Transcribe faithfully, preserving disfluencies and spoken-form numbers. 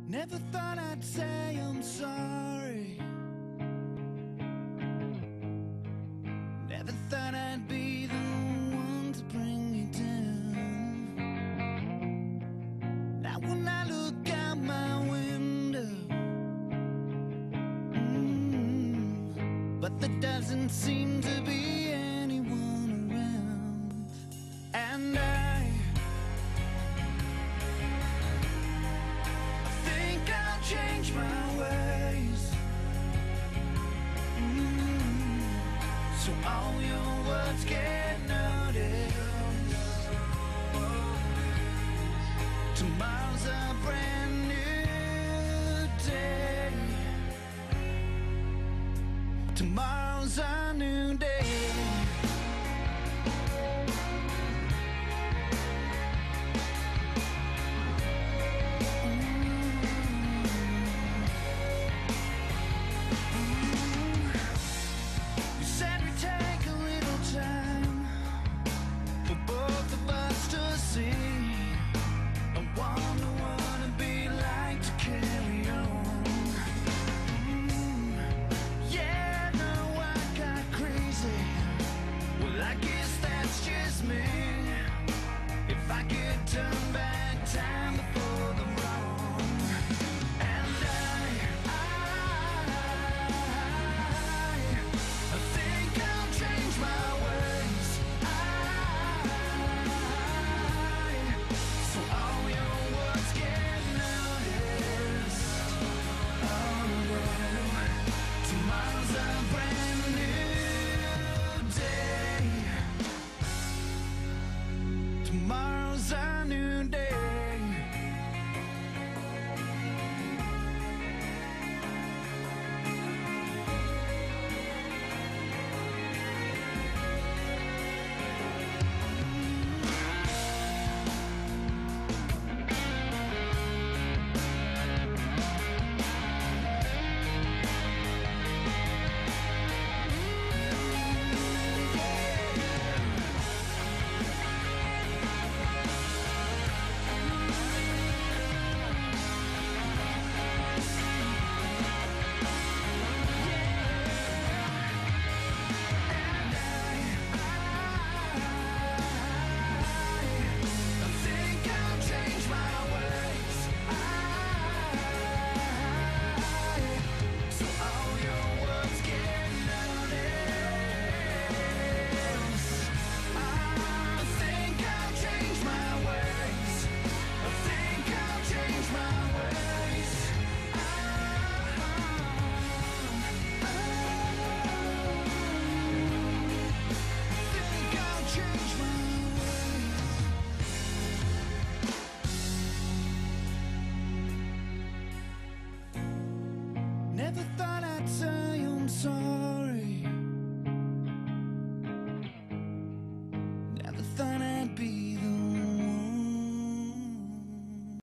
Never thought I'd say I'm sorry. Never thought I'd be the one to bring you down. Now when I look out my window, mm, but there doesn't seem to be anyone around. And I change my ways, mm, so all your words get noticed. Tomorrow's a brand new day. Tomorrow's a new day. Tomorrow's a new day.